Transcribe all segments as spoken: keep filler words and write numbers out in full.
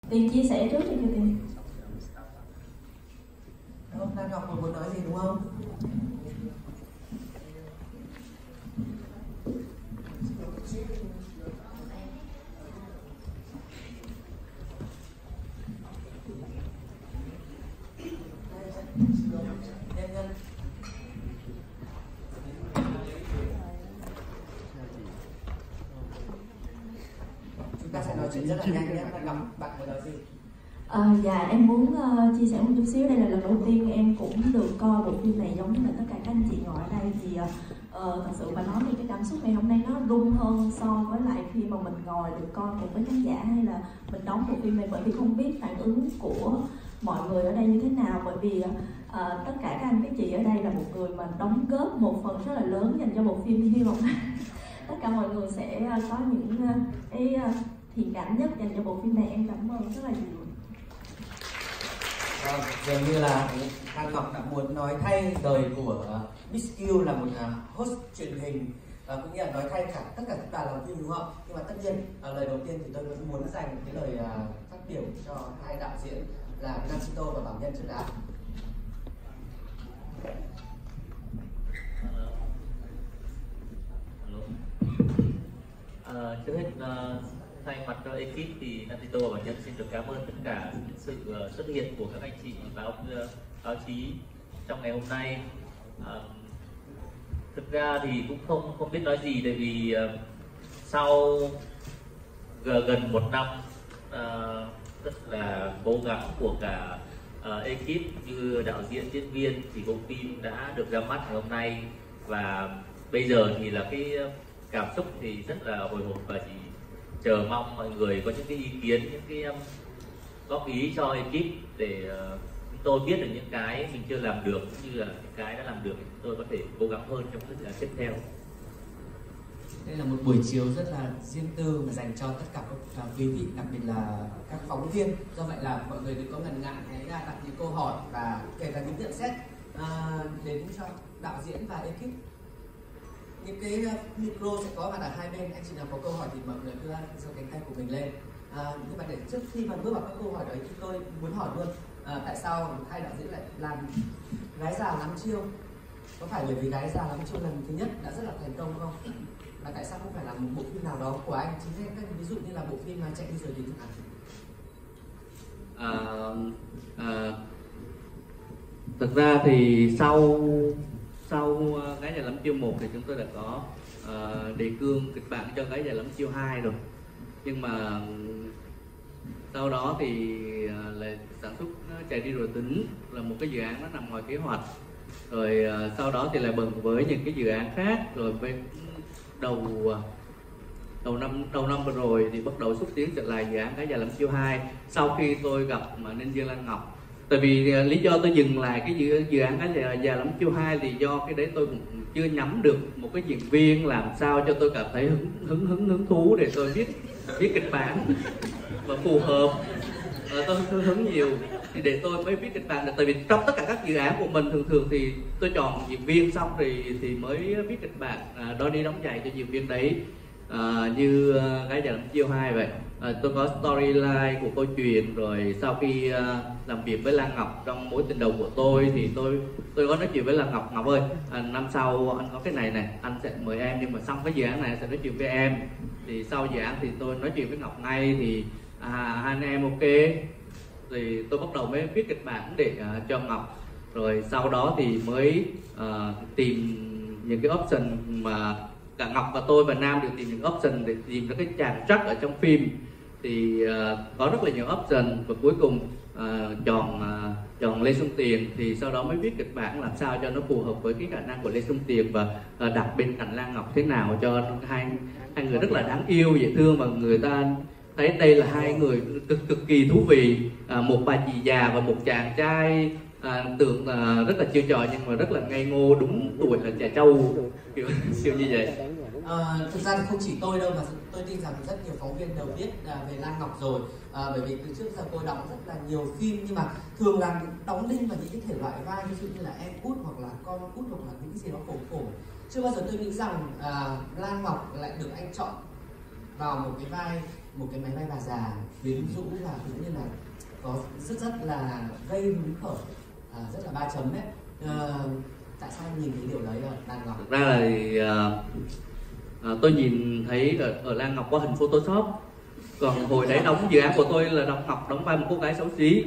Tiên chia sẻ trước cho Tiên. Không, Lan Ngọc muốn nói gì đúng không? Chúng ta sẽ nói chuyện rất là nhanh nhé. Lan Ngọc, bạn muốn nói gì? À, dạ em muốn uh, chia sẻ một chút xíu. Đây là lần đầu tiên em cũng được coi bộ phim này giống như là tất cả các anh chị ngồi ở đây. Thì uh, thật sự mà nói thì cái cảm xúc ngày hôm nay nó rung hơn so với lại khi mà mình ngồi được coi cùng với khán giả hay là mình đóng bộ phim này, bởi vì không biết phản ứng của mọi người ở đây như thế nào. Bởi vì uh, tất cả các anh các chị ở đây là một người mà đóng góp một phần rất là lớn dành cho bộ phim, hy vọng tất cả mọi người sẽ uh, có những uh, cái uh, thiện cảm nhất dành cho bộ phim này. Em cảm ơn rất là nhiều. Vâng, dường như là Lan Ngọc đã muốn nói thay đời của Miss Q là một host truyền hình, và cũng như là nói thay cả tất cả các đoàn làm phim đúng không? Nhưng mà tất nhiên lời đầu tiên thì tôi vẫn muốn dành một cái lời phát biểu cho hai đạo diễn là Nam Sito và Bảo Nhân trước đã. À, trước hết uh, thay mặt cho ekip thì Nam Sito và Bảo Nhân xin được cảm ơn tất cả sự uh, xuất hiện của các anh chị báo uh, báo chí trong ngày hôm nay. Uh, thực ra thì cũng không không biết nói gì, tại vì uh, sau gần một năm uh, rất là cố gắng của cả uh, ekip như đạo diễn, diễn viên thì bộ phim đã được ra mắt ngày hôm nay, và bây giờ thì là cái cảm xúc thì rất là hồi hộp và chỉ chờ mong mọi người có những cái ý kiến, những cái um, góp ý cho ekip để uh, chúng tôi biết được những cái mình chưa làm được cũng như là những cái đã làm được thì chúng tôi có thể cố gắng hơn trong thời gian tiếp theo. Đây là một buổi chiếu rất là riêng tư mà dành cho tất cả các quý vị, đặc biệt là các phóng viên. Do vậy là mọi người đừng có ngần ngại hãy đặt những câu hỏi và kể cả những nhận xét uh, đến cho đạo diễn và ekip. Những cái micro sẽ có mặt ở hai bên, anh chị nào có câu hỏi thì mọi người cứ giơ cánh tay của mình lên. À, nhưng mà để trước khi mà bước vào các câu hỏi đấy thì tôi muốn hỏi luôn, à, tại sao hai đạo diễn lại làm Gái Già Lắm Chiêu? Có phải bởi vì Gái Già Lắm Chiêu lần thứ nhất đã rất là thành công không? Và tại sao không phải là một bộ phim nào đó của anh? Chính là ví dụ như là bộ phim Chạy Đi Rồi Đến chẳng hạn. À, à, thực ra thì sau sau Gái Già Lắm Chiêu một thì chúng tôi đã có uh, đề cương kịch bản cho Gái Già Lắm Chiêu hai rồi, nhưng mà sau đó thì uh, là sản xuất Chạy Đi Rồi Tính là một cái dự án nó nằm ngoài kế hoạch, rồi uh, sau đó thì lại bận với những cái dự án khác, rồi với đầu uh, đầu năm đầu năm vừa rồi thì bắt đầu xúc tiến trở lại dự án Gái Già Lắm Chiêu hai sau khi tôi gặp mà Ninh Dương Lan Ngọc. Tại vì uh, lý do tôi dừng lại cái dự, dự án Gái Già, Già Lắm Chiêu hai thì do cái đấy tôi cũng chưa nhắm được một cái diễn viên làm sao cho tôi cảm thấy hứng hứng hứng hứng thú để tôi viết viết kịch bản và phù hợp. À, tôi hứng, hứng nhiều thì để tôi mới viết kịch bản được. Tại vì trong tất cả các dự án của mình thường thường thì tôi chọn diễn viên xong thì thì mới viết kịch bản, à, đo đi đóng giày cho diễn viên đấy. À, như uh, Gái Già Lắm Chiêu hai vậy, à, tôi có storyline của câu chuyện, rồi sau khi uh, làm việc với Lan Ngọc trong Mối Tình Đầu Của Tôi thì tôi tôi có nói chuyện với Lan Ngọc, Ngọc ơi, à, năm sau anh có cái này này anh sẽ mời em, nhưng mà xong cái dự án này sẽ nói chuyện với em. Thì sau dự án thì tôi nói chuyện với Ngọc ngay, thì à, hai anh em ok, thì tôi bắt đầu mới viết kịch bản để uh, cho Ngọc, rồi sau đó thì mới uh, tìm những cái option mà cả Ngọc và tôi và Nam đều tìm những option để tìm ra cái chàng trắc ở trong phim. Thì uh, có rất là nhiều option và cuối cùng uh, chọn uh, chọn Lê Xuân Tiền. Thì sau đó mới viết kịch bản làm sao cho nó phù hợp với cái khả năng của Lê Xuân Tiền và uh, đặt bên cạnh Lan Ngọc thế nào cho hai hai người rất là đáng yêu, dễ thương, và người ta thấy đây là hai người cực cực kỳ thú vị. Uh, một bà chị già và một chàng trai À, tưởng uh, rất là chiêu trò nhưng mà rất là ngây ngô, đúng tuổi là trẻ trâu, kiểu, kiểu như vậy. À, thực ra thì không chỉ tôi đâu mà tôi tin rằng rất nhiều phóng viên đều biết uh, về Lan Ngọc rồi, à, bởi vì từ trước giờ cô đóng rất là nhiều phim, nhưng mà thường là đóng đinh vào những cái thể loại vai ví dụ như là em út hoặc là con út hoặc là những cái gì đó cổ cổ. Chưa bao giờ tôi nghĩ rằng uh, Lan Ngọc lại được anh chọn vào một cái vai một cái máy bay bà già quyến rũ và cũng như là có rất rất là gây hứng khởi, à, rất là ba chấm đấy. À, tại sao em nhìn thấy điều đấy ở Lan Ngọc? Thực ra là thì, à, à, tôi nhìn thấy ở, ở Lan Ngọc có hình Photoshop, còn hồi đấy đóng dự án của tôi là đóng Ngọc đóng vai một cô gái xấu xí,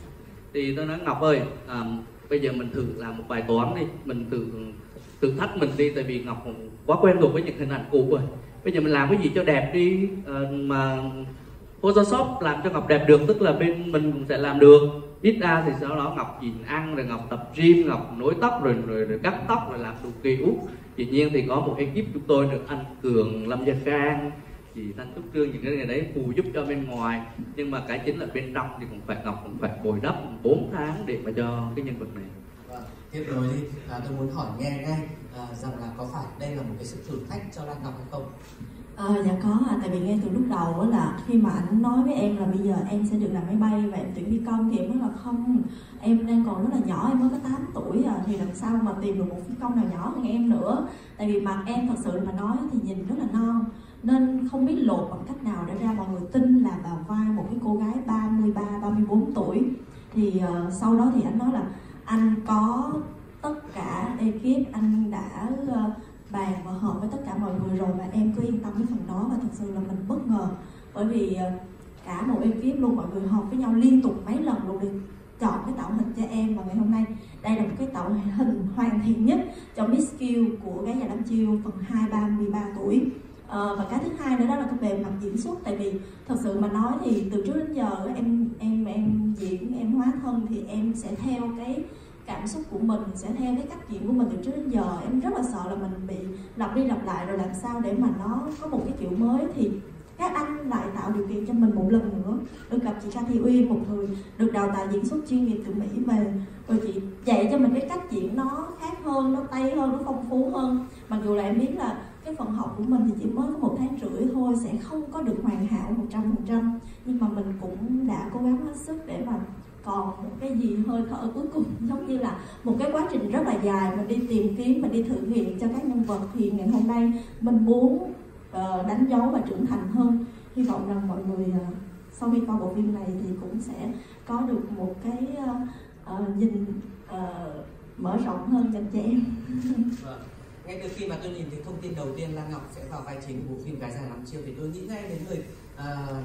thì tôi nói Ngọc ơi, à, bây giờ mình thử làm một bài toán đi, mình thử thử thách mình đi, tại vì Ngọc quá quen thuộc với những hình ảnh cũ rồi. Bây giờ mình làm cái gì cho đẹp đi, à, mà Photoshop làm cho Ngọc đẹp được, tức là bên mình cũng sẽ làm được. Ít ra thì sau đó Ngọc nhìn ăn, rồi Ngọc tập gym, Ngọc nối tóc, rồi, rồi, rồi cắt tóc, rồi làm đủ kiểu. Tuy nhiên thì có một ekip chúng tôi được anh Cường, Lâm Gia Khang, thì Thanh Trúc Trương, những cái này đấy phù giúp cho bên ngoài. Nhưng mà cái chính là bên trong thì cũng phải Ngọc cũng phải bồi đắp bốn tháng để mà cho cái nhân vật này. Vâng, tiếp nối đi, à, tôi muốn hỏi nghe ngay à, rằng là có phải đây là một cái sự thử thách cho Lan Ngọc hay không? Ờ, dạ có à, tại vì ngay từ lúc đầu đó là khi mà anh nói với em là bây giờ em sẽ được làm máy bay và em tuyển phi công, thì em nói là không, em đang còn rất là nhỏ, em mới có tám tuổi à, thì làm sao mà tìm được một phi công nào nhỏ hơn em nữa. Tại vì mặt em thật sự mà nói thì nhìn rất là non, nên không biết lột bằng cách nào để ra mọi người tin là vào vai một cái cô gái ba mươi ba, ba mươi bốn tuổi. Thì uh, sau đó thì anh nói là anh có tất cả ekip, anh đã uh, bàn và hợp với tất cả mọi người rồi, và em cứ yên tâm với phần đó. Và thật sự là mình bất ngờ, bởi vì cả một ekip luôn, mọi người họp với nhau liên tục mấy lần luôn để chọn cái tạo hình cho em. Và ngày hôm nay đây là một cái tạo hình hoàn thiện nhất cho Miss Q của Gái Già Đăm Chiêu phần hai, ba mươi ba tuổi. Ờ, và cái thứ hai nữa đó là cái về mặt diễn xuất. Tại vì thật sự mà nói thì từ trước đến giờ em em em diễn, em hóa thân thì em sẽ theo cái cảm xúc của mình, sẽ theo cái cách diễn của mình từ trước đến giờ. Em rất là sợ là mình bị lặp đi lặp lại, rồi làm sao để mà nó có một cái kiểu mới. Thì các anh lại tạo điều kiện cho mình một lần nữa được gặp chị Cathy Uyên, một người được đào tạo diễn xuất chuyên nghiệp từ Mỹ về, rồi chị dạy cho mình cái cách diễn nó khác hơn, nó tây hơn, nó phong phú hơn. Mặc dù là em biết là cái phần học của mình thì chỉ mới có một tháng rưỡi thôi, sẽ không có được hoàn hảo một trăm phần trăm, nhưng mà mình cũng đã cố gắng hết sức để mà còn một cái gì hơi thở cuối cùng, giống như là một cái quá trình rất là dài mình đi tìm kiếm, mình đi thử nghiệm cho các nhân vật. Thì ngày hôm nay mình muốn uh, đánh dấu và trưởng thành hơn. Hy vọng rằng mọi người uh, sau khi coi bộ phim này thì cũng sẽ có được một cái uh, uh, nhìn uh, mở rộng hơn dành cho em. Vâng. Ngay từ khi mà tôi nhìn thấy thông tin đầu tiên Lan Ngọc sẽ vào vai chính của bộ phim Gái Già Đăm Chiêu thì tôi nghĩ ngay đến người uh,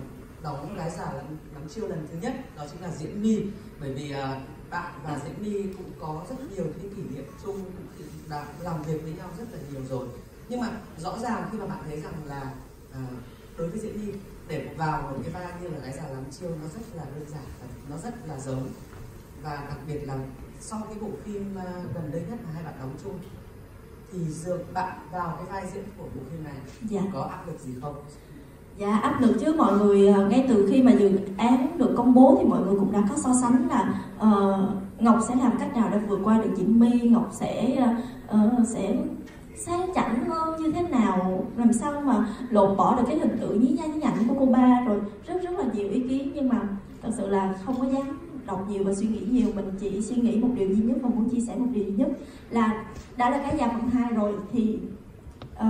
đóng Gái Già Đăm Chiêu lần thứ nhất, đó chính là Diễm My. Bởi vì uh, bạn và Diễm My cũng có rất nhiều những kỷ niệm chung, cũng đã làm việc với nhau rất là nhiều rồi. Nhưng mà rõ ràng khi mà bạn thấy rằng là uh, đối với Diễm My để vào một cái vai như là Gái Già Đăm Chiêu nó rất là đơn giản và nó rất là giống. Và đặc biệt là sau cái bộ phim uh, gần đây nhất mà hai bạn đóng chung thì dường bạn vào cái vai diễn của bộ phim này, dạ, có áp lực gì không? Dạ áp lực chứ. Mọi người ngay từ khi mà dự án được công bố thì mọi người cũng đã có so sánh là uh, Ngọc sẽ làm cách nào để vượt qua được Diễm My, Ngọc sẽ uh, sẽ sang chảnh hơn như thế nào, làm sao mà lột bỏ được cái hình tượng nhí nha nhí nhảnh của cô ba, rồi rất rất là nhiều ý kiến. Nhưng mà thật sự là không có dám đọc nhiều và suy nghĩ nhiều, mình chỉ suy nghĩ một điều duy nhất và muốn chia sẻ một điều duy nhất là đã là Gái Già phần hai rồi thì uh,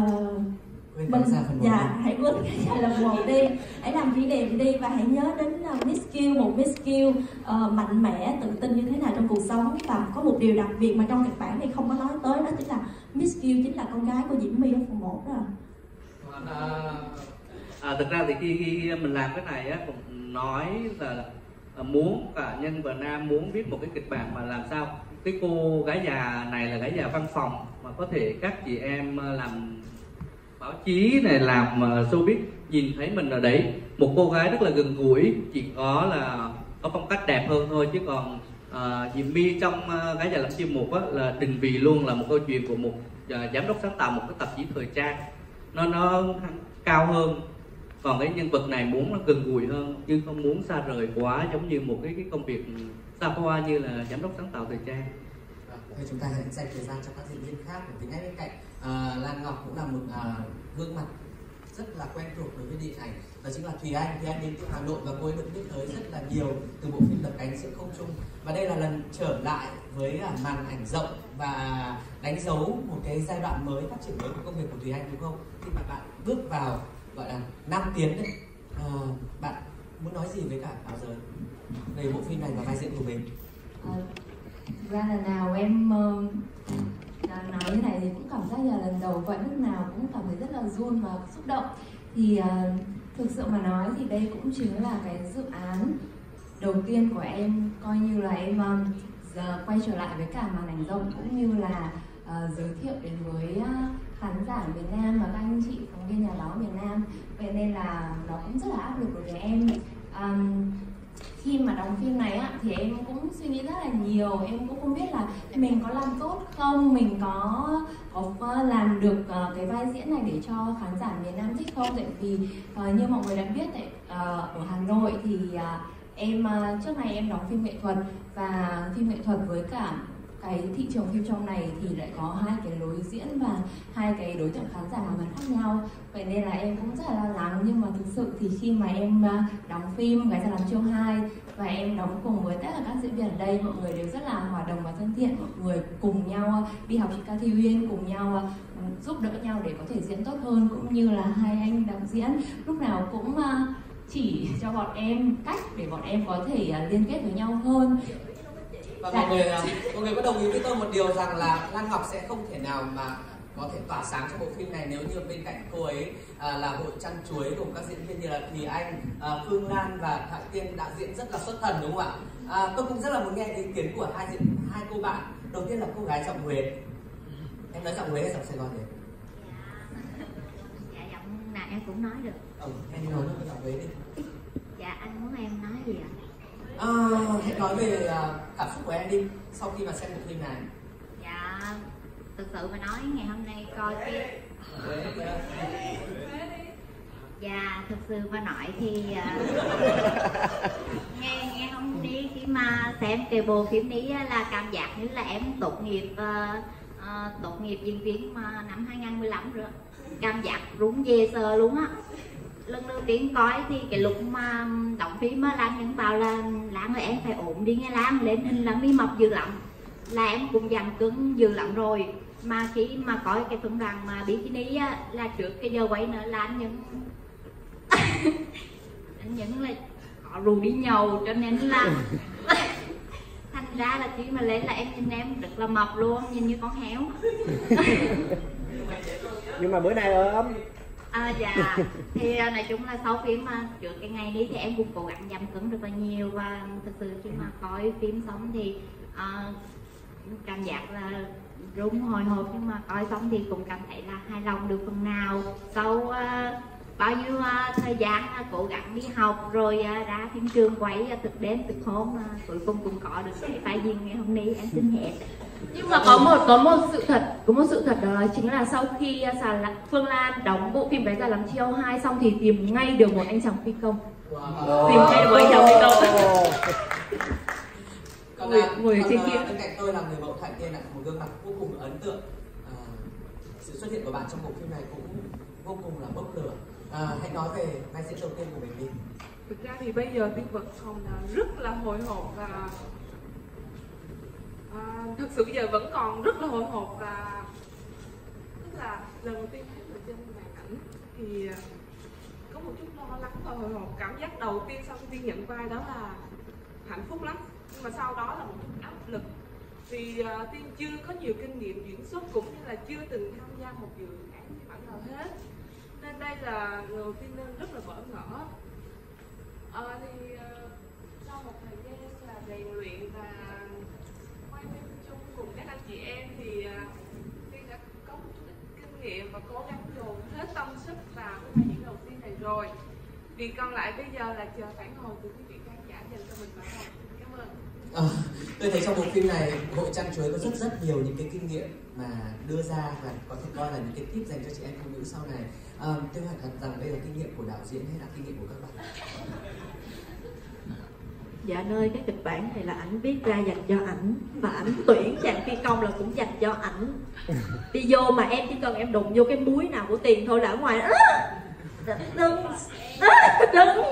mình dạ hãy quên Gái Già lần một đi, hãy làm kỷ niệm đi, và hãy nhớ đến uh, Miss Q, một Miss Q uh, mạnh mẽ, tự tin như thế nào trong cuộc sống. Và có một điều đặc biệt mà trong kịch bản thì không có nói tới, đó chính là Miss Q chính là con gái của Diễm My ở phần một đó. À, à, thực ra thì khi, khi mình làm cái này á, cũng nói là muốn cả nhân và nam muốn viết một cái kịch bản mà làm sao cái cô gái già này là gái già văn phòng mà có thể các chị em làm báo chí này, làm showbiz nhìn thấy mình ở đấy, một cô gái rất là gần gũi, chỉ có là có phong cách đẹp hơn thôi. Chứ còn uh, Diễm My trong uh, Gái Già Đăm Chiêu một á, là định vị luôn là một câu chuyện của một uh, giám đốc sáng tạo một cái tạp chí thời trang, nó nó cao hơn. Còn cái nhân vật này muốn nó gần gũi hơn chứ không muốn xa rời quá, giống như một cái cái công việc xa hoa như là giám đốc sáng tạo thời trang. Thì chúng ta hãy dành thời gian cho các diễn viên khác. Vì ngay bên cạnh uh, Lan Ngọc cũng là một uh, gương mặt rất là quen thuộc đối với điện ảnh, đó chính là Thùy Anh. Thùy Anh đến từ Hà Nội và cô ấy được biết tới rất là nhiều từ bộ phim Đập Cánh Giữa Không Trung, và đây là lần trở lại với uh, màn ảnh rộng và đánh dấu một cái giai đoạn mới, phát triển mới của công việc của Thùy Anh, đúng không? Khi mà bạn bước vào gọi là nam tiến đấy, À, bạn muốn nói gì với cả Áo Giới về bộ phim này và vai diễn của mình? À, thực ra là nào em uh, nói như này thì cũng cảm giác là lần đầu vậy, lúc nào cũng cảm thấy rất là run và xúc động. Thì uh, thực sự mà nói thì đây cũng chính là cái dự án đầu tiên của em, coi như là em um, giờ quay trở lại với cả màn ảnh rộng, cũng như là uh, giới thiệu đến với uh, khán giả miền Nam và các anh chị phóng viên nhà báo miền Nam. Vậy nên là nó cũng rất là áp lực đối với em. Um, khi mà đóng phim này á, thì em cũng suy nghĩ rất là nhiều. Em cũng không biết là mình có làm tốt không, mình có có làm được uh, cái vai diễn này để cho khán giả miền Nam thích không. Tại vì uh, như mọi người đã biết tại, uh, ở Hà Nội thì uh, em uh, trước này em đóng phim nghệ thuật, và phim nghệ thuật với cả cái thị trường phim trong này thì lại có hai cái lối diễn và hai cái đối tượng khán giả hoàn toàn khác nhau. Vậy nên là em cũng rất là lo lắng. Nhưng mà thực sự thì khi mà em đóng phim Gái Già Làm Chiêu hai và em đóng cùng với tất cả các diễn viên ở đây, mọi người đều rất là hòa đồng và thân thiện. Mọi người cùng nhau đi học chị Ca Thi Uyên, cùng nhau giúp đỡ nhau để có thể diễn tốt hơn. Cũng như là hai anh đạo diễn lúc nào cũng chỉ cho bọn em cách để bọn em có thể liên kết với nhau hơn. Và mọi người, mọi người có đồng ý với tôi một điều rằng là Lan Ngọc sẽ không thể nào mà có thể tỏa sáng trong bộ phim này nếu như bên cạnh cô ấy à, là hội chăn chuối cùng các diễn viên như là Thùy Anh, à, Phương Lan và Thoại Tiên đã diễn rất là xuất thần, đúng không ạ? À, tôi cũng rất là muốn nghe ý kiến của hai diễn hai cô bạn. Đầu tiên là cô gái giọng Huế. Em nói giọng Huế hay giọng Sài Gòn nhỉ? Dạ, dạ giọng nào em cũng nói được. Ừ, em nói nó giọng Huế đi. Dạ, anh muốn em nói gì ạ? À, hãy nói về uh, cảm xúc của em đi sau khi mà xem bộ phim này. Dạ, thực sự mà nói ngày hôm nay coi phim. Dạ, thực sự mà nói thì uh, nghe nghe hôm đi khi mà xem cái bộ phimนี้là cảm giác như là em tốt nghiệp uh, uh, tốt nghiệp diễn viên mà năm hai không một lăm rồi. Cảm giác rúng dê sờ luôn á. Lần đầu tiên coi thì cái lúc mà đóng phim á, Lan những bảo là Lan ơi em phải ổn đi nghe Lan, lên hình là mi mập dữ lắm, là em cũng dằn cứng dữ lắm rồi. Mà khi mà coi cái phân đoạn mà bikini á, là trước cái giờ quay nữa là anh những anh những là họ rù đi nhầu, cho nên là thành ra là khi mà lên là em nhìn em rất là mập luôn, nhìn như con héo. Nhưng mà bữa nay ốm. À, dạ, thì nói chung là sau phim mà trước cái ngày đi thì em cũng cố gắng giảm cứng rất là nhiều. Và thực sự khi mà coi phim xong thì uh, cảm giác là rung hồi hộp, nhưng mà coi xong thì cũng cảm thấy là hài lòng được phần nào. Sau uh, bao nhiêu uh, thời gian uh, cố gắng đi học rồi uh, ra phim trường quay uh, thực đến thực hôm uh, cuối cùng cũng có được cái vai diễn ngày hôm nay, em xin hẹn. Nhưng mà có một có một sự thật, có một sự thật đó chính là sau khi Phương Lan đóng bộ phim Gái Già Làm Chiêu hai xong thì tìm ngay được một anh chàng phi công. Wow. Tìm ngay được một anh chàng phi công. Còn người, là, người còn trên là, kia. bên cạnh tôi là người mẫu Thoại Tiên, là một gương mặt vô cùng ấn tượng. À, sự xuất hiện của bạn trong bộ phim này cũng vô cùng là bốc lửa. À, hãy nói về vai diễn đầu tiên của mình đi. Thực ra thì bây giờ Tiên vẫn còn rất là hồi hộp và À, thật sự giờ vẫn còn rất là hồi hộp. Và tức là lần đầu tiên thấy người trên màn ảnh thì có một chút lo lắng và hồi hộp. Cảm giác đầu tiên sau khi Tiên nhận vai đó là hạnh phúc lắm, nhưng mà sau đó là một chút áp lực vì uh, Tiên chưa có nhiều kinh nghiệm diễn xuất, cũng như là chưa từng tham gia một dự án như bản nào hết, nên đây là lần đầu tiên nên rất là bỡ ngỡ. À, thì uh, sau một thời gian là rèn luyện và quay phim chung cùng các anh chị em thì uh, Tiên đã có một chút ít kinh nghiệm và cố gắng dồn hết tâm sức vào cái vai diễn đầu tiên này rồi. Việc còn lại bây giờ là chờ phản hồi từ quý vị khán giả dành cho mình mà thôi. Cảm ơn. À, tôi thấy trong bộ phim này hội chăn chuối có rất rất nhiều những cái kinh nghiệm mà đưa ra và có thể coi là những cái tip dành cho chị em phụ nữ sau này. À, tôi hỏi thật rằng đây là kinh nghiệm của đạo diễn hay là kinh nghiệm của các bạn? Dạ nơi cái kịch bản này là ảnh viết ra dành cho ảnh, và ảnh tuyển chàng phi công là cũng dành cho ảnh. Đi vô mà em chỉ cần em đụng vô cái múi nào của Tiền thôi là ở ngoài đừng đừng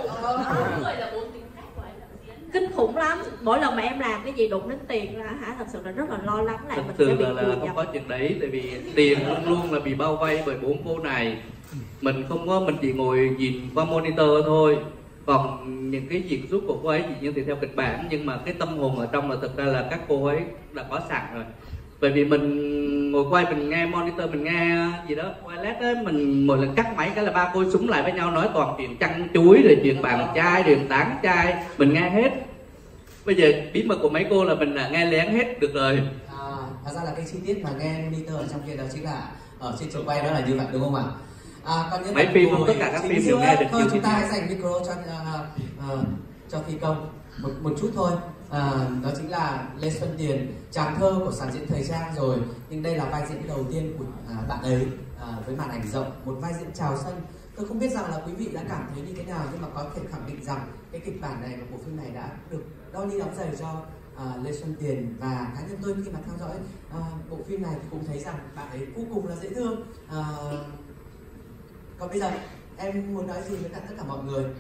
kinh khủng lắm. Mỗi lần mà em làm cái gì đụng đến Tiền là hả, thật sự là rất là lo lắng lại thật mình sự sẽ bị là, là không có chuyện đấy, tại vì Tiền luôn luôn là bị bao vây bởi bốn cô này, Mình không có, mình chỉ ngồi nhìn qua monitor thôi. Còn những cái diễn xuất của cô ấy chỉ như thì theo kịch bản, nhưng mà cái tâm hồn ở trong là thực ra là các cô ấy đã có sẵn rồi. Bởi vì mình ngồi quay, mình nghe monitor, mình nghe gì đó wireless á, mình mỗi lần cắt máy cái là ba cô súng lại với nhau nói toàn chuyện chăn chuối, rồi chuyện bạn trai, chuyện tán trai, mình nghe hết. Bây giờ bí mật của mấy cô là mình đã nghe lén hết được rồi. À, thật ra là cái chi tiết mà nghe monitor ở trong kia đó chính là ở trên trường quay đó là như vậy đúng không ạ? À, còn những mấy phim không, tất cả các phim đều nghe được. Thôi chúng ta hãy dành micro cho uh, uh, cho phi công một một chút thôi. À, đó chính là Lê Xuân Tiền, chàng thơ của sản diễn thời trang rồi, nhưng đây là vai diễn đầu tiên của à, bạn ấy à, với màn ảnh rộng, một vai diễn chào sân. Tôi không biết rằng là quý vị đã cảm thấy như thế nào, nhưng mà có thể khẳng định rằng cái kịch bản này và bộ phim này đã được đo ni đóng giày cho à, Lê Xuân Tiền, và cá nhân tôi khi mà theo dõi à, bộ phim này thì cũng thấy rằng bạn ấy vô cùng là dễ thương. À, còn bây giờ em muốn nói gì với cả tất cả mọi người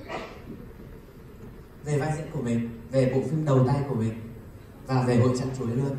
về vai diễn của mình, về bộ phim đầu tay của mình và về Hội Chăn Chuối luôn?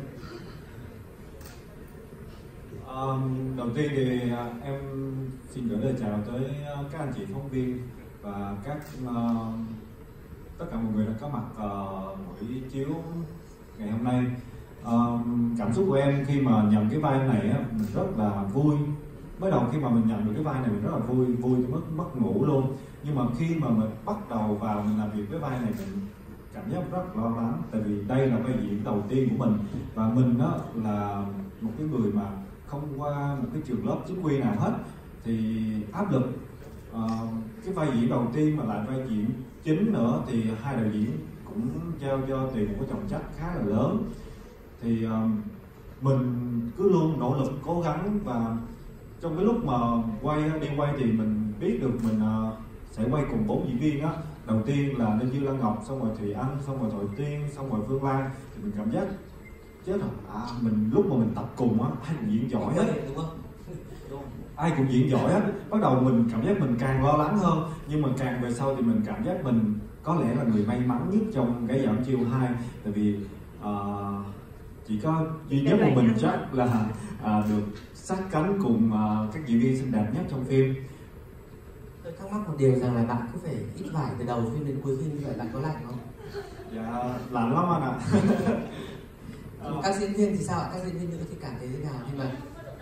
Um, đầu tiên thì uh, em xin gửi lời chào tới uh, các anh chị phóng viên và các uh, tất cả mọi người đã có mặt uh, buổi chiếu ngày hôm nay. Uh, cảm xúc của em khi mà nhận cái vai này á, mình rất là vui. Mới đầu khi mà mình nhận được cái vai này mình rất là vui, vui tới mất mất ngủ luôn. Nhưng mà khi mà mình bắt đầu vào mình làm việc với vai này, mình cảm giác rất lo lắng, tại vì đây là vai diễn đầu tiên của mình và mình đó là một cái người mà không qua một cái trường lớp chính quy nào hết, thì áp lực. Uh, cái vai diễn đầu tiên mà lại vai diễn chính nữa thì hai đạo diễn cũng giao cho Tiền một cái trọng trách khá là lớn, thì uh, mình cứ luôn nỗ lực cố gắng. Và trong cái lúc mà quay đi quay thì mình biết được mình uh, sẽ quay cùng bốn diễn viên á. Đầu tiên là Lê Như Lan Ngọc, xong rồi Thùy Anh, xong rồi Thoại Tiên, xong rồi Phương Lan, thì mình cảm giác chết rồi. À, mình lúc mà mình tập cùng á, ai cũng diễn giỏi hết, đúng không? ai cũng diễn giỏi hết. Bắt đầu mình cảm giác mình càng lo lắng hơn, nhưng mà càng về sau thì mình cảm giác mình có lẽ là người may mắn nhất trong cái Dạo Chiêu hai, tại vì uh, chỉ có duy nhất của mình chắc là uh, được sát cánh cùng uh, các diễn viên xinh đẹp nhất trong phim. Tôi thắc mắc một điều rằng là bạn cứ phải hít vải từ đầu phim đến cuối phim như vậy, bạn có lạnh không? Dạ, lạnh lắm anh ạ. À. Các diễn viên thì sao ạ? Các diễn viên nữ thì cảm thấy thế nào? Nhưng mà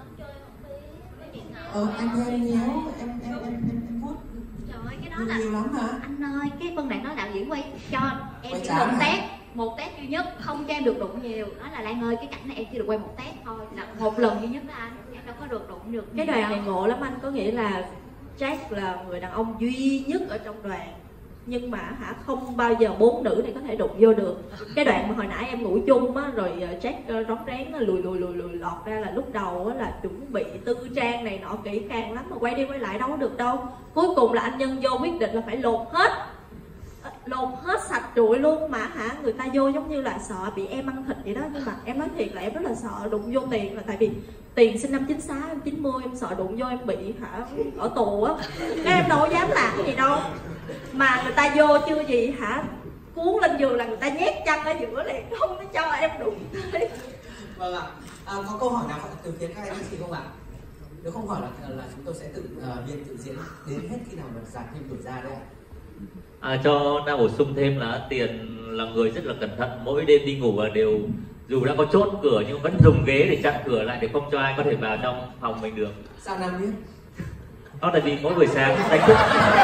ờ, anh thêm nhéo, em em em em em hút. Trời ơi, cái đó là nhiều lắm hả? Anh ơi, cái phân đoạn đó đạo diễn quay cho em quay chỉ một test, một test duy nhất, không cho em được đụng nhiều. Nói là Lan ơi, cái cảnh này em chỉ được quay một test thôi, là một lần duy nhất đó anh, em đâu có được đụng được. Cái đoàn này ngộ lắm anh, có nghĩa là Jack là người đàn ông duy nhất ở trong đoàn, nhưng mà hả không bao giờ bốn nữ này có thể đụng vô được. Cái đoạn mà hồi nãy em ngủ chung á, rồi Jack rón rén lùi lùi lùi lùi lọt ra là lúc đầu á là chuẩn bị tư trang này nọ kỹ càng lắm, mà quay đi quay lại đâu có được đâu. Cuối cùng là anh Nhân vô quyết định là phải lột hết, lột hết sạch trụi luôn, mà hả người ta vô giống như là sợ bị em ăn thịt vậy đó. Nhưng mà em nói thiệt là em rất là sợ đụng vô Tiền, là tại vì Tiền sinh năm chín sáu, em chín mươi, em sợ đụng vô em bị hả ở tù á, cái em đâu có dám làm gì đâu. Mà người ta vô chưa gì hả cuốn lên giường là người ta nhét chân ở giữa liền, không có cho em đụng tới. Vâng ạ. À, có câu hỏi nào từ phía các anh chị không ạ? Nếu không hỏi là là chúng tôi sẽ tự uh, biên tự diễn đến hết khi nào mà giải phim đổi ra đấy ạ. À, cho ta bổ sung thêm là Tiền là người rất là cẩn thận, mỗi đêm đi ngủ là đều dù đã có chốt cửa nhưng vẫn dùng ghế để chặn cửa lại để không cho ai có thể vào trong phòng mình được. Sao Nam biết? Đó tại vì mỗi buổi sáng đánh thức.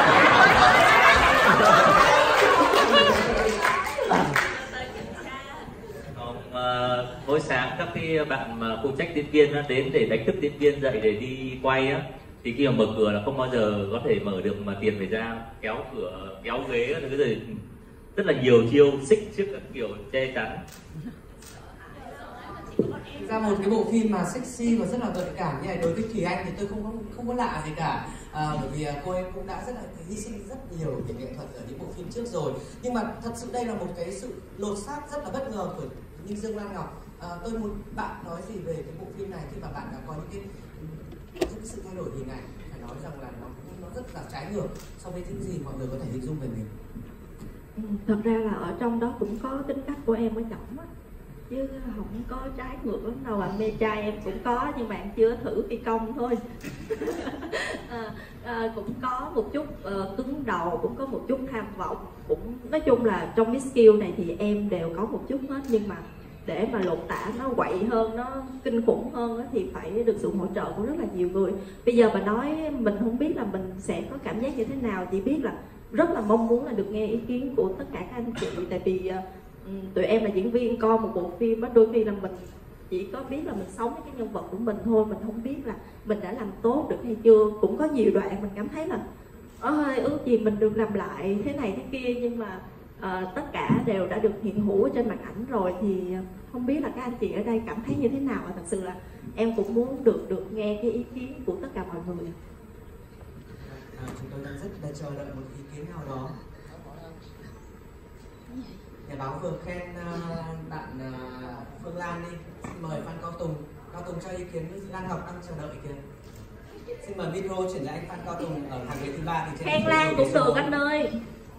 Còn, uh, mỗi sáng các cái bạn mà phụ trách diễn viên đến để đánh thức diễn viên dậy để đi quay á, thì khi mà mở cửa là không bao giờ có thể mở được, mà Tiền phải ra kéo cửa, kéo ghế, cái gì rất là nhiều chiêu xích trước các kiểu che chắn. Ra một cái bộ phim mà sexy và rất là gợi cảm như này, đối với Thùy Anh thì tôi không có không có lạ gì cả, à, bởi vì cô ấy cũng đã rất là hy sinh rất nhiều về nghệ thuật ở những bộ phim trước rồi. Nhưng mà thật sự đây là một cái sự lột xác rất là bất ngờ của Ninh Dương Lan Ngọc. À, tôi muốn bạn nói gì về cái bộ phim này khi mà bạn đã có những cái, những cái sự thay đổi hình ảnh, phải nói rằng là nó nó rất là trái ngược so với những gì mọi người có thể hình dung về mình. Ừ, thật ra là ở trong đó cũng có tính cách của em ở trọng á. chứ không có trái ngược lắm đâu ạ. À. Mê trai em cũng có nhưng mà em chưa thử phi công thôi. à, à, cũng có một chút uh, cứng đầu, cũng có một chút tham vọng, cũng nói chung là trong cái skill này thì em đều có một chút hết, nhưng mà để mà lột tả nó quậy hơn, nó kinh khủng hơn thì phải được sự hỗ trợ của rất là nhiều người. Bây giờ mà nói mình không biết là mình sẽ có cảm giác như thế nào, chỉ biết là rất là mong muốn là được nghe ý kiến của tất cả các anh chị. Tại vì uh, tụi em là diễn viên coi một bộ phim á, đôi khi là mình chỉ có biết là mình sống với cái nhân vật của mình thôi, mình không biết là mình đã làm tốt được hay chưa. Cũng có nhiều đoạn mình cảm thấy là ơi ước gì mình được làm lại thế này thế kia, nhưng mà uh, tất cả đều đã được hiện hữu ở trên màn ảnh rồi, thì không biết là các anh chị ở đây cảm thấy như thế nào. Và thật sự là em cũng muốn được được nghe cái ý kiến của tất cả mọi người. À, chúng tôi đang rất là chờ đợi một ý kiến nào đó. Nhà báo vừa khen uh, bạn uh, Phương Lan đi. Xin mời Phan Cao Tùng. Cao Tùng cho ý kiến. Lan Ngọc đang chờ đợi kìa. Xin mời micro chuyển lại anh Phan Cao Tùng ở hàng ghế thứ ba. Thì khen Lan cũng được anh ơi.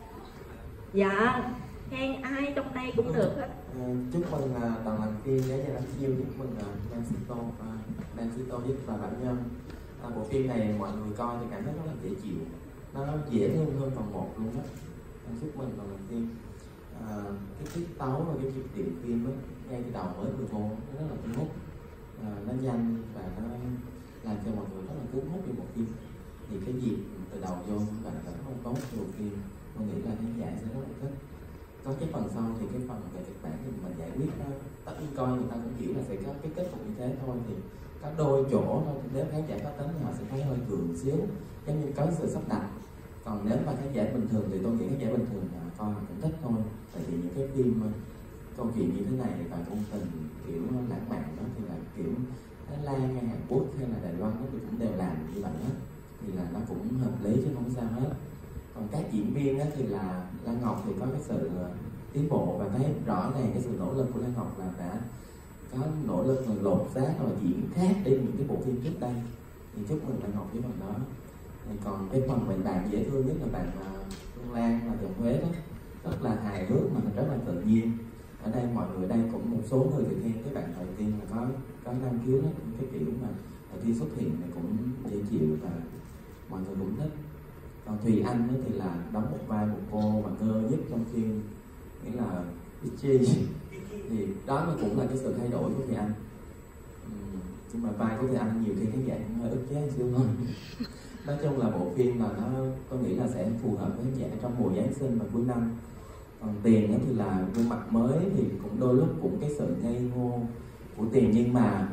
Dạ, khen ai trong đây cũng được hết. Chúc mừng uh, đoàn làm phim Giá Nhà Lắm Chiêu, chúc mừng Đan Sito, Đan Sito giúp và Bạn Nhân. À, bộ phim này mọi người coi thì cảm thấy rất là dễ chịu, nó dễ thương hơn phần một luôn á. Chúc mừng đoàn làm phim. À, cái tiết tấu và cái nhịp điệu phim đó, ngay từ đầu mới vừa vô nó rất là cuốn hút, à, nó nhanh và nó làm cho mọi người rất là cuốn hút với bộ phim. Thì cái dịp từ đầu vô và rất là tốt của bộ phim, tôi nghĩ là khán giả sẽ rất là thích. Có cái phần sau thì cái phần về kịch bản thì mình giải quyết nó, tất nhiên coi người ta cũng hiểu là sẽ có cái kết cục như thế thôi, thì có đôi chỗ thôi, nếu khán giả có tính thì họ sẽ thấy hơi gượng xíu, giống như có sự sắp đặt. Còn nếu mà khán giả bình thường thì tôi nghĩ khán giả bình thường là coi họ cũng thích thôi. Tại vì những cái phim câu chuyện như thế này và ngôn tình kiểu lãng mạn đó thì là kiểu Thái Lan hay Hàn Quốc hay là Đài Loan đó thì cũng đều làm như vậy hết, thì là nó cũng hợp lý chứ không sao hết. Còn các diễn viên đó thì là Lan Ngọc thì có cái sự tiến bộ và thấy rõ ràng cái sự nỗ lực của Lan Ngọc là đã có nỗ lực là lột xác và diễn khác đi những cái bộ phim trước đây, thì chúc mừng Lan Ngọc với phần đó. Thì còn cái phần mình bạn dễ thương nhất là bạn Phương Lan là giọng Huế đó, rất là hài hước mà rất là tự nhiên. Ở đây mọi người đây cũng một số người thì khen cái bạn đầu tiên là có có năng khiếu đó, cái kiểu mà đầu tiên xuất hiện này cũng dễ chịu và mọi người cũng thích. Còn Thùy Anh thì là đóng một vai một cô mà ngơ nhất trong phim, nghĩa là Bitchy, thì đó là cũng là cái sự thay đổi của Thùy Anh. Uhm, nhưng mà vai của Thùy Anh nhiều khi khán giả cũng hơi ức chế xíu thôi. Nói chung là bộ phim là nó tôi nghĩ là sẽ phù hợp với khán giả trong mùa Giáng sinh và cuối năm. Còn Tiền thì là gương mặt mới thì cũng đôi lúc cũng cái sự ngây ngô của Tiền, nhưng mà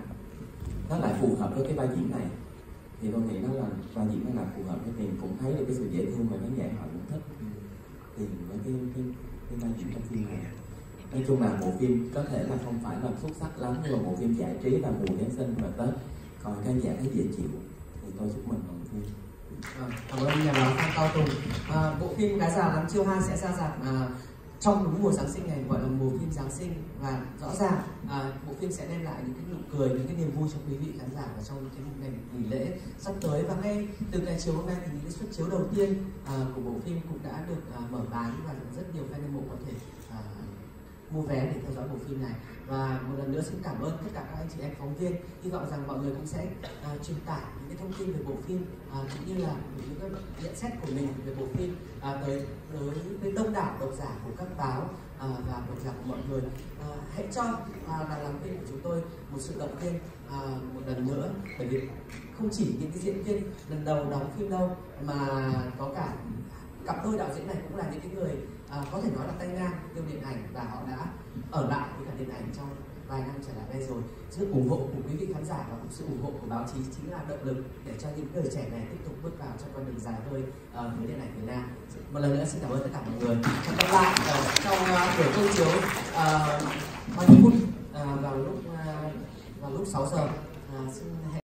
nó lại phù hợp với cái vai diễn này, thì tôi nghĩ nó là vai diễn nó là phù hợp với Tiền, cũng thấy được cái sự dễ thương và khán giả họ cũng thích Tiền với cái cái cái vai diễn trong phim này. Nói chung là bộ phim có thể là không phải là xuất sắc lắm, nhưng mà bộ phim giải trí vào mùa Giáng sinh và Tết còn khán giả thấy dễ chịu thì tôi chúc mừng bộ phim. À, cảm ơn nhà báo Phan Cao Tùng. À, bộ phim Gái Già Lắm Chiêu hai sẽ ra rạp à, trong đúng mùa Giáng sinh này, gọi là mùa phim Giáng sinh, và rõ ràng à, bộ phim sẽ đem lại những cái nụ cười, những cái niềm vui cho quý vị khán giả và trong cái ngày nghỉ lễ sắp tới. Và ngay từ ngày chiều hôm nay thì những cái suất chiếu đầu tiên à, của bộ phim cũng đã được à, mở bán và rất nhiều fan hâm mộ có thể à, mua vé để theo dõi bộ phim này. Và một lần nữa xin cảm ơn tất cả các anh chị em phóng viên, hy vọng rằng mọi người cũng sẽ uh, truyền tải những cái thông tin về bộ phim uh, cũng như là những cái nhận xét của mình về bộ phim uh, tới tới với đông đảo độc giả của các báo uh, và độc giả của mọi người. Uh, hãy cho uh, đoàn làm phim của chúng tôi một sự động viên uh, một lần nữa, bởi vì không chỉ những cái diễn viên lần đầu đóng phim đâu, mà có cả cặp đôi đạo diễn này cũng là những cái người à, có thể nói là tay ngang yêu điện ảnh, và họ đã ở lại với cả điện ảnh trong vài năm trở lại đây rồi. Sự ủng hộ của quý vị khán giả và sự ủng hộ của báo chí chính là động lực để cho những người trẻ này tiếp tục bước vào trong con đường dài hơi uh, với điện ảnh Việt Nam. Một lần nữa xin cảm ơn tất cả mọi người. Hẹn gặp lại uh, trong uh, buổi công chiếu uh, bao nhiêu phút uh, vào lúc uh, vào lúc sáu giờ. Uh, xin